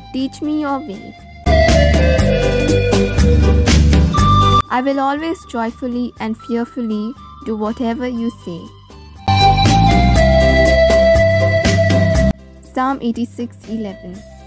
teach me your way. I will always joyfully and fearfully do whatever you say. Psalm 86:11.